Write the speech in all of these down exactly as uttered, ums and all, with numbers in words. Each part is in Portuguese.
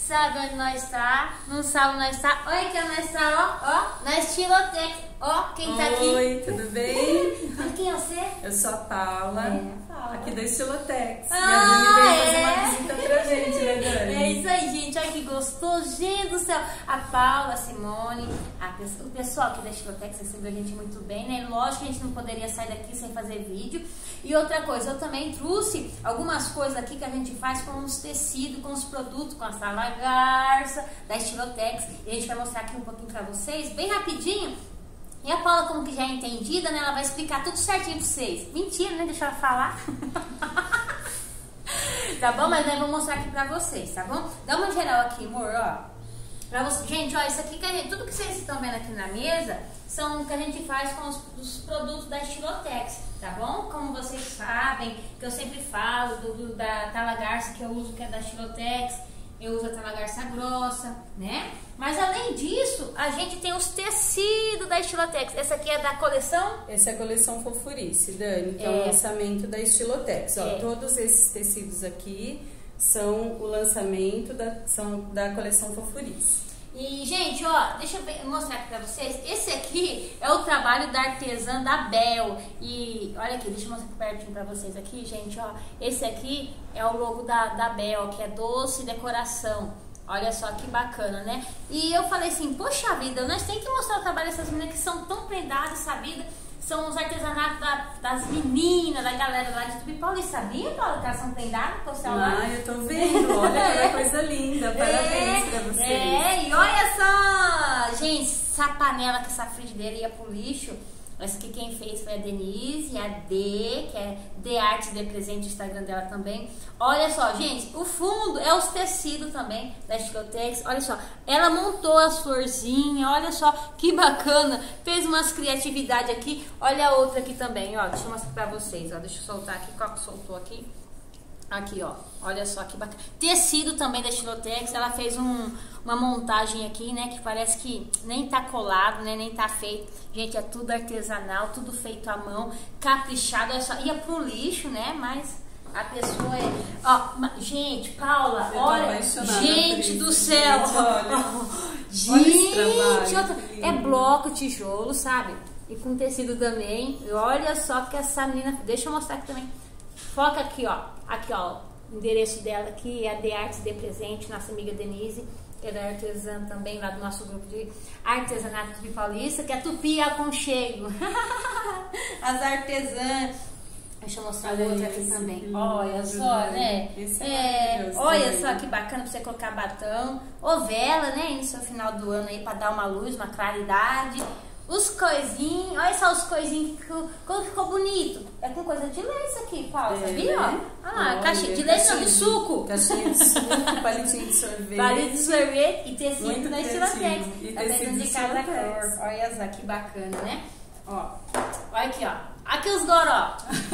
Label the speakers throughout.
Speaker 1: sabe onde nós está? Não sabe onde nós está? Olha que nós está, ó, ó, na Estilotex. Ó, quem tá aqui?
Speaker 2: Oi, tudo bem?
Speaker 1: Quem é você?
Speaker 2: Eu sou a Paula,
Speaker 1: É, Paula.
Speaker 2: aqui da Estilotex.
Speaker 1: Ah,
Speaker 2: e a Dani veio fazer
Speaker 1: é?
Speaker 2: uma visita pra gente, né, Dani?
Speaker 1: É isso aí, gente. Olha que gostoso. Gente do céu. A Paula, a Simone, a, o pessoal aqui da Estilotex recebeu a gente muito bem, né? Lógico que a gente não poderia sair daqui sem fazer vídeo. E outra coisa, eu também trouxe algumas coisas aqui que a gente faz com os tecidos, com os produtos, com a Sala Garça, da Estilotex. E a gente vai mostrar aqui um pouquinho pra vocês, bem rapidinho. E a Paula, como que já é entendida, né? Ela vai explicar tudo certinho pra vocês. Mentira, né? Deixa ela falar. Tá bom? Mas nós vamos mostrar aqui pra vocês, tá bom? Dá uma geral aqui, amor, ó. Pra você... Gente, ó, isso aqui, que a gente... tudo que vocês estão vendo aqui na mesa são o que a gente faz com os, os produtos da Estilotex, tá bom? Como vocês sabem, que eu sempre falo do, do, da Tala Garça que eu uso, que é da Estilotex. Eu uso a Tala Garça grossa, né? Mas além disso, a gente tem os tecidos da Estilotex. Essa aqui é da coleção?
Speaker 2: Essa é a coleção Fofurice, Dani, que é, é o lançamento da Estilotex. Ó,
Speaker 1: é.
Speaker 2: Todos esses tecidos aqui são o lançamento da, são da coleção Fofurice.
Speaker 1: E, gente, ó, deixa eu mostrar aqui pra vocês. Esse aqui é o trabalho da artesã da Bel. E olha aqui, deixa eu mostrar aqui pertinho pra vocês aqui, gente, ó. Esse aqui é o logo da, da Bel, que é Doce Decoração. Olha só que bacana, né? E eu falei assim, poxa vida, nós temos que mostrar o trabalho dessas meninas que são tão prendadas, sabidas. São os artesanatos da, das meninas, da galera lá de Tupi. Paula, sabia, Paula, que elas são prendadas com o celular?
Speaker 2: Ah, eu tô vendo, olha que coisa linda, parabéns é, pra vocês.
Speaker 1: É, e olha só, gente, essa panela que essa frigideira ia pro lixo. Essa aqui quem fez foi a Denise, a D, que é D Arte de Presente, o Instagram dela também. Olha só, gente, o fundo é os tecidos também da Estilotex. Olha só, ela montou as florzinhas, olha só que bacana. Fez umas criatividades aqui. Olha a outra aqui também, ó. Deixa eu mostrar pra vocês, ó. Deixa eu soltar aqui, qual que soltou aqui? Aqui, ó, olha só que bacana. Tecido também da Estilotex, ela fez um, uma montagem aqui, né, que parece que nem tá colado, né, nem tá feito. Gente, é tudo artesanal, tudo feito à mão, caprichado, olha só. Ia pro lixo, né, mas a pessoa é... Ó, gente, Paula,
Speaker 2: Eu
Speaker 1: olha, gente do céu.
Speaker 2: Gente, olha,
Speaker 1: gente,
Speaker 2: olha esse
Speaker 1: outra,
Speaker 2: trabalho,
Speaker 1: é bloco, tijolo, sabe? E com tecido também. E olha só que essa menina... Deixa eu mostrar aqui também. Foca aqui, ó. Aqui, ó. O endereço dela aqui é a D Artes de Presente, nossa amiga Denise, que é da artesã também, lá do nosso grupo de artesanato Tupi Paulista, que é Tupi Aconchego. As artesãs. Deixa eu mostrar
Speaker 2: Olha
Speaker 1: outra aqui
Speaker 2: isso,
Speaker 1: também.
Speaker 2: lindo,
Speaker 1: Olha só, né?
Speaker 2: Esse
Speaker 1: É,
Speaker 2: é
Speaker 1: olha só que bacana pra você colocar batom. Ou vela, né? No seu final do ano aí, pra dar uma luz, uma claridade. Os coisinhos, olha só os coisinhos que ficou, como ficou bonito. É com coisa de leite isso aqui, Paulo,
Speaker 2: É,
Speaker 1: sabia?
Speaker 2: né?
Speaker 1: Ah,
Speaker 2: Olha,
Speaker 1: caixa de leite não, de
Speaker 2: caixinha
Speaker 1: suco.
Speaker 2: Caixinha de suco, palitinho de sorvete.
Speaker 1: Palito de sorvete e tecido
Speaker 2: Muito
Speaker 1: da
Speaker 2: criativo.
Speaker 1: Estilotex.
Speaker 2: E
Speaker 1: Tá
Speaker 2: tecido
Speaker 1: tecido de cada
Speaker 2: Estilotex.
Speaker 1: cor. Olha só que bacana, né? Ó, olha aqui, ó. Aqui os goró.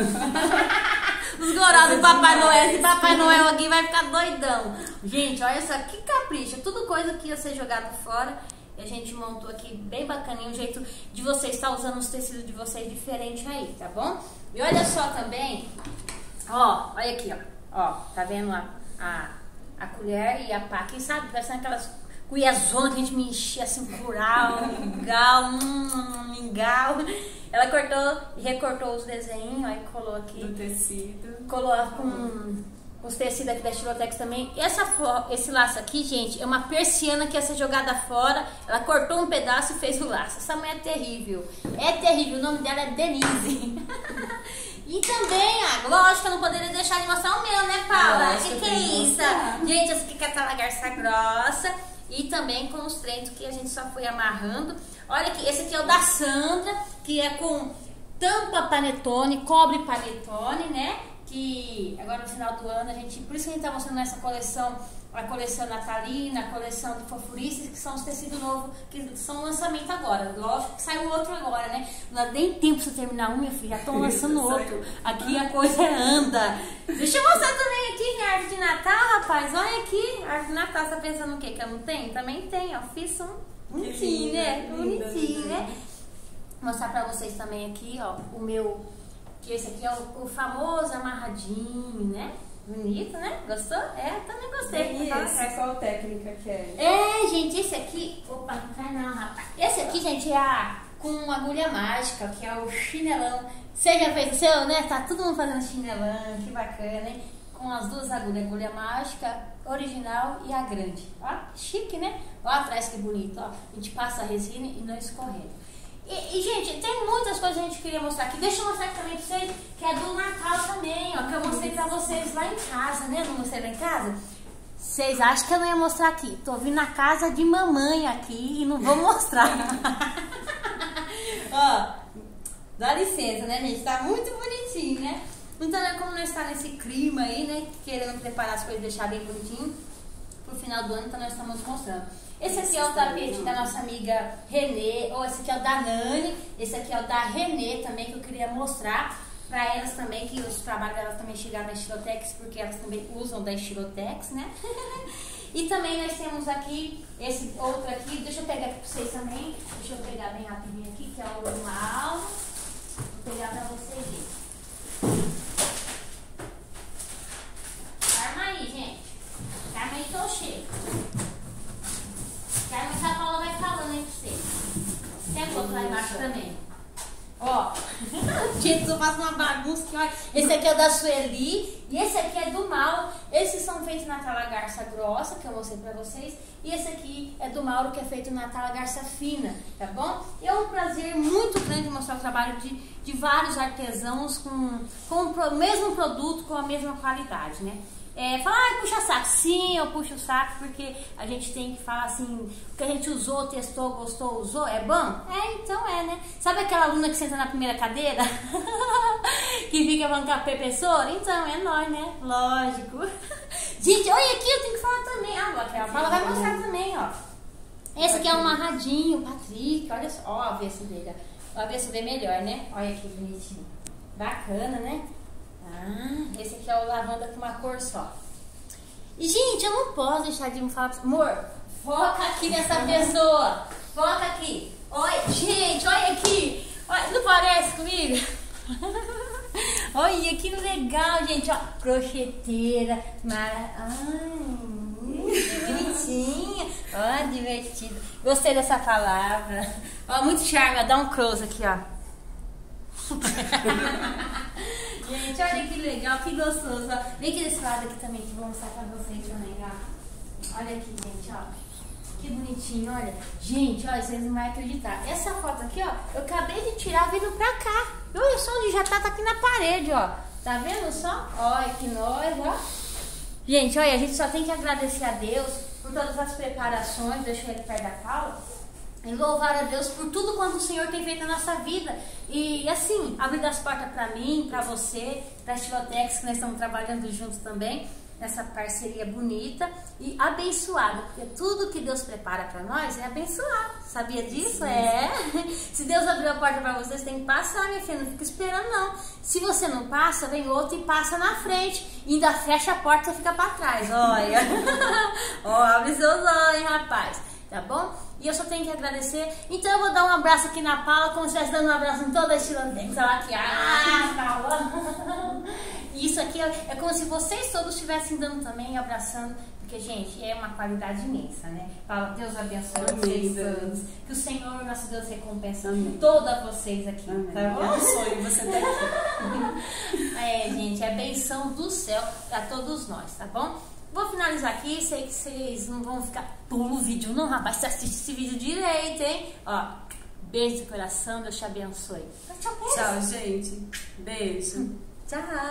Speaker 1: Os goró do Papai Noel. Esse Papai Noel aqui vai ficar doidão. Gente, olha só que capricho. Tudo coisa que ia ser jogado fora. E a gente montou aqui bem bacaninho, um jeito de vocês estar usando os tecidos de vocês diferente aí, tá bom? E olha só também, ó, olha aqui, ó, ó, tá vendo a, a, a colher e a pá, quem sabe, parecendo aquelas cuiazonas que a gente me enchia assim, curau, mingau, hum, mingau. Ela cortou e recortou os desenhos, aí colou aqui.
Speaker 2: Do tecido.
Speaker 1: Colou com... os tecidos aqui da Estilotex também. Essa, esse laço aqui, gente, é uma persiana que ia ser jogada fora. Ela cortou um pedaço e fez o laço. Essa mulher é terrível. É terrível. O nome dela é Denise. E também, ah, lógico que eu não poderia deixar de mostrar o meu, né, Paula? O que, que é isso? Gente, essa aqui é a Tala Garça grossa. E também com os trentos que a gente só foi amarrando. Olha aqui, esse aqui é o da Sandra, que é com tampa panetone, cobre panetone, né? Que agora no final do ano a gente, por isso que a gente tá mostrando essa coleção, a coleção natalina, a coleção de Fofurices, que são os tecidos novos, que são lançamento agora. Lógico que saiu outro agora, né? Não dá nem tempo pra você terminar um, minha filha, já estão lançando outro. Aqui a coisa anda. Deixa eu mostrar também aqui a árvore de Natal, rapaz. Olha aqui, a árvore de Natal, você tá pensando o quê? Que eu não tenho? Também tem, ó. Fiz um bonitinho, né? Bonitinho, né? Vou mostrar pra vocês também aqui, ó, o meu... Que esse aqui é o, o famoso amarradinho, né? Bonito, né? Gostou? É, também gostei.
Speaker 2: E esse, qual técnica que é?
Speaker 1: É, gente, esse aqui... Opa, não cai não, rapaz. Esse aqui, gente, é a, com agulha mágica, que é o chinelão. Você já fez o seu, né? Tá todo mundo fazendo chinelão, que bacana, hein? Com as duas agulhas, agulha mágica, original e a grande. Ó, chique, né? Ó atrás que bonito, ó. A gente passa a resina e não escorrega. E, e, gente, tem muitas coisas que a gente queria mostrar aqui. Deixa eu mostrar aqui também pra vocês, que é do Natal também, ó. Que eu mostrei pra vocês lá em casa, né? Não mostrei lá em casa? Vocês acham que eu não ia mostrar aqui? Tô vindo na casa de mamãe aqui e não vou mostrar. Ó, dá licença, né, gente? Tá muito bonitinho, né? Então, é como nós estamos nesse clima aí, né? Querendo preparar as coisas e deixar bem bonitinho pro final do ano, então nós estamos mostrando. Esse aqui é o tapete da nossa amiga Renê, ou esse aqui é o da Nani, esse aqui é o da Renê também, que eu queria mostrar para elas também, que os trabalhos delas também chegaram da Estilotex, porque elas também usam da Estilotex, né? E também nós temos aqui, esse outro aqui, deixa eu pegar aqui para vocês também, deixa eu pegar bem rapidinho aqui, que é o normal, vou pegar para vocês verem. Arma aí, gente, arma aí que eu chego. Mas a Paula vai falando aí pra vocês. Tem outro lá embaixo também. Ó, gente, eu faço uma bagunça que olha. Esse aqui é o da Sueli e esse aqui é do Mauro. Esses são feitos na tala garça grossa, que eu mostrei pra vocês. E esse aqui é do Mauro, que é feito na tala garça fina, tá bom? E é um prazer muito grande mostrar o trabalho de, de vários artesãos com, com o mesmo produto, com a mesma qualidade, né? É, falar, ah, puxa saco. Sim, eu puxo o saco porque a gente tem que falar assim, o que a gente usou, testou, gostou, usou, é bom? É, então é, né? Sabe aquela aluna que senta na primeira cadeira? Que fica falando com a professora? Então, é nós, né? Lógico. Gente, olha aqui, eu tenho que falar também. Ah, a Paula vai mostrar também, ó. Esse aqui é um amarradinho, Patrick, olha só. Ó, o avesso dele, ó. O avesso vê melhor, né? Olha que bonitinho. Bacana, né? Ah, esse aqui é o lavanda com uma cor só. E, gente, eu não posso deixar de me falar pra você. Amor, foca aqui nessa pessoa. Foca aqui. Olha, gente, olha aqui. Olha, não parece comigo? Olha, que legal, gente. Ó, crocheteira. Mara... Ai, que bonitinha. Ó, divertido. Gostei dessa palavra. Ó, muito charme. Dá um close aqui, ó. Gente, olha que legal, que gostoso, ó. Vem aqui desse lado aqui também, que eu vou mostrar pra vocês também, ó. Olha aqui, gente, ó. Que bonitinho, olha. Gente, olha, vocês não vão acreditar. Essa foto aqui, ó, eu acabei de tirar vindo pra cá. Olha só onde já tá, tá aqui na parede, ó. Tá vendo só? Olha que nós, ó. Gente, olha, a gente só tem que agradecer a Deus por todas as preparações. Deixa eu ir perto da Paula. E louvar a Deus por tudo quanto o Senhor tem feito na nossa vida. E assim, abrir as portas para mim, para você, para a Estilotex, que nós estamos trabalhando juntos também, nessa parceria bonita e abençoada. Porque tudo que Deus prepara para nós é abençoado. Sabia disso? Sim. É. Se Deus abriu a porta para você, você tem que passar, minha filha. Não fica esperando, não. Se você não passa, vem outro e passa na frente. E ainda fecha a porta e você fica para trás. Olha. Ó, abre seus olhos, rapaz. Tá bom? E eu só tenho que agradecer. Então eu vou dar um abraço aqui na Paula, como se estivesse dando um abraço em toda a Estilotex. Olha aqui, ah, Paula. E isso aqui é, é como se vocês todos estivessem dando também, abraçando. Porque, gente, é uma qualidade imensa, né? Paula, Deus abençoe vocês todos. Que o Senhor, nosso Deus, recompensa todas vocês aqui. Amém. Tá bom?
Speaker 2: É um sonho você ter aqui.
Speaker 1: É, gente, é benção do céu a todos nós, tá bom? Vou finalizar aqui, sei que vocês não vão ficar pelo vídeo não, rapaz, você assiste esse vídeo direito, hein? Ó, beijo de coração, Deus te abençoe.
Speaker 2: Tchau, gente. Beijo.
Speaker 1: Tchau.